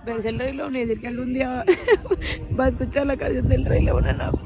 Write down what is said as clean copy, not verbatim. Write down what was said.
verse el Rey León y decir que algún día va a escuchar la canción del Rey León en la...